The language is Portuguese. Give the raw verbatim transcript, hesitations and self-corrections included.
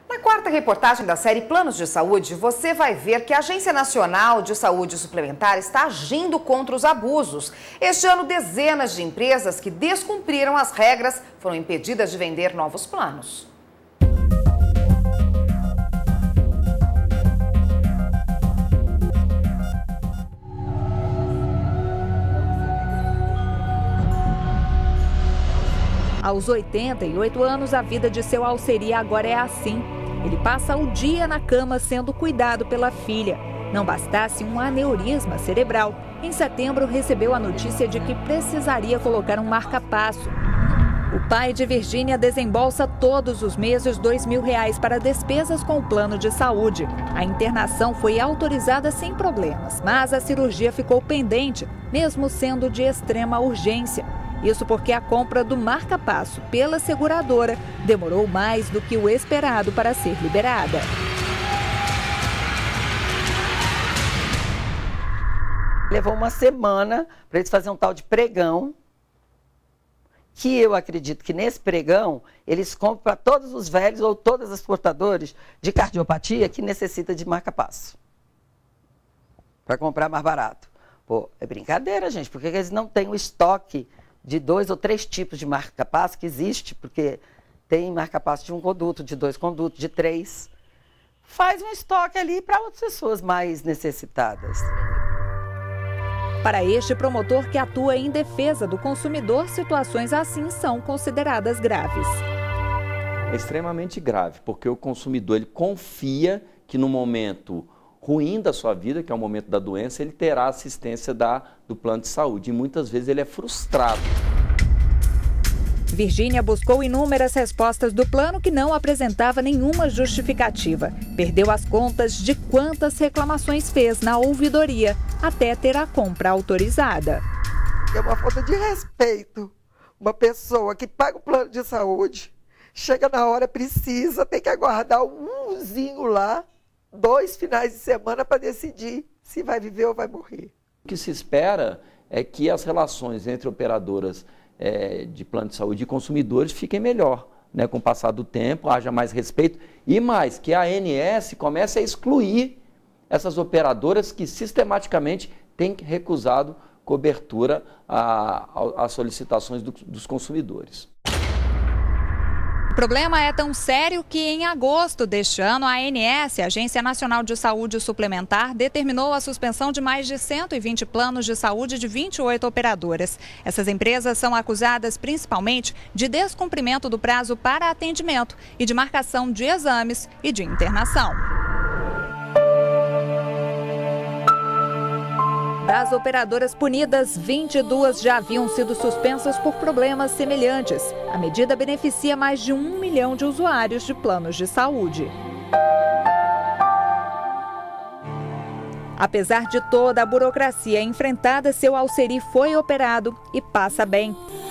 Na quarta reportagem da série Planos de Saúde, você vai ver que a Agência Nacional de Saúde Suplementar está agindo contra os abusos. Este ano, dezenas de empresas que descumpriram as regras foram impedidas de vender novos planos. Aos oitenta e oito anos, a vida de seu Alceri agora é assim. Ele passa o dia na cama sendo cuidado pela filha. Não bastasse um aneurisma cerebral, em setembro recebeu a notícia de que precisaria colocar um marca-passo. O pai de Virgínia desembolsa todos os meses dois mil reais para despesas com o plano de saúde. A internação foi autorizada sem problemas, mas a cirurgia ficou pendente, mesmo sendo de extrema urgência. Isso porque a compra do marca-passo pela seguradora demorou mais do que o esperado para ser liberada. Levou uma semana para eles fazerem um tal de pregão, que eu acredito que nesse pregão eles compram para todos os velhos ou todas as portadores de cardiopatia que necessita de marca-passo, para comprar mais barato. Pô, é brincadeira, gente, porque eles não têm o estoque de dois ou três tipos de marca-passo que existe, porque tem marca-passo de um conduto, de dois condutos, de três. Faz um estoque ali para outras pessoas mais necessitadas. Para este promotor que atua em defesa do consumidor, situações assim são consideradas graves. É extremamente grave, porque o consumidor ele confia que no momento ruim da sua vida, que é o momento da doença, ele terá assistência da, do plano de saúde. E muitas vezes ele é frustrado. Virgínia buscou inúmeras respostas do plano que não apresentava nenhuma justificativa. Perdeu as contas de quantas reclamações fez na ouvidoria, até ter a compra autorizada. É uma falta de respeito. Uma pessoa que paga o plano de saúde, chega na hora, precisa, tem que aguardar umzinho lá, dois finais de semana para decidir se vai viver ou vai morrer. O que se espera é que as relações entre operadoras é, de plano de saúde e consumidores fiquem melhor, né? Com o passar do tempo, haja mais respeito e mais, que a ANS comece a excluir essas operadoras que sistematicamente têm recusado cobertura às solicitações do, dos consumidores. O problema é tão sério que em agosto deste ano a ANS, a Agência Nacional de Saúde Suplementar, determinou a suspensão de mais de cento e vinte planos de saúde de vinte e oito operadoras. Essas empresas são acusadas principalmente de descumprimento do prazo para atendimento e de marcação de exames e de internação. Das operadoras punidas, vinte e duas já haviam sido suspensas por problemas semelhantes. A medida beneficia mais de um milhão de usuários de planos de saúde. Apesar de toda a burocracia enfrentada, seu Alceri foi operado e passa bem.